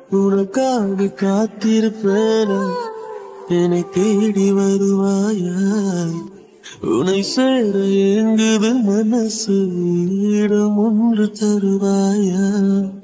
உனக்காக காத்திருப்பேனா என்னை தேடி வருவாயா உன்னை சேர ஏங்குது மனசு இடம் ஒன்று தருவாயா